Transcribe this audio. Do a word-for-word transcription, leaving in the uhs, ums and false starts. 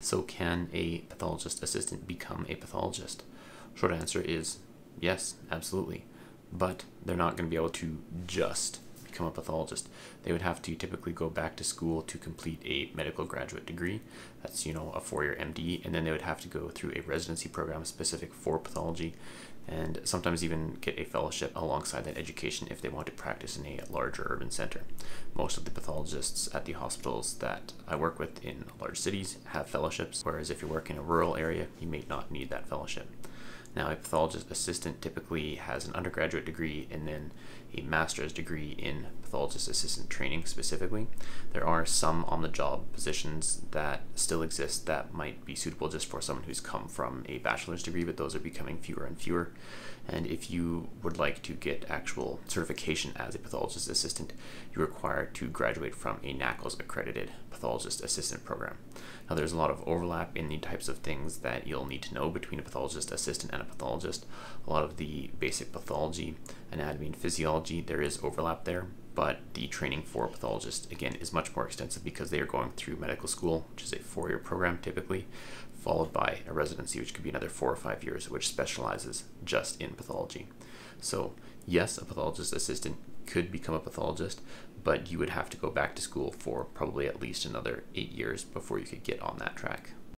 So can a pathologist assistant become a pathologist? Short answer is yes, absolutely. But they're not going to be able to just become a pathologist. They would have to typically go back to school to complete a medical graduate degree. That's, you know, a four-year M D, and then they would have to go through a residency program specific for pathology, and sometimes even get a fellowship alongside that education if they want to practice in a larger urban center. Most of the pathologists at the hospitals that I work with in large cities have fellowships, whereas if you work in a rural area, you may not need that fellowship. Now, a pathologist assistant typically has an undergraduate degree and then a master's degree in pathologist assistant training specifically. There are some on-the-job positions that still exist that might be suitable just for someone who's come from a bachelor's degree, but those are becoming fewer and fewer. And if you would like to get actual certification as a pathologist assistant, you require to graduate from a N A C L S accredited pathologist assistant program. Now, there's a lot of overlap in the types of things that you'll need to know between a pathologist assistant and a pathologist. A lot of the basic pathology, anatomy, and physiology, there is overlap there, but the training for a pathologist, again, is much more extensive because they are going through medical school, which is a four-year program typically, followed by a residency, which could be another four or five years, which specializes just in pathology. So yes, a pathologist assistant could become a pathologist, but you would have to go back to school for probably at least another eight years before you could get on that track.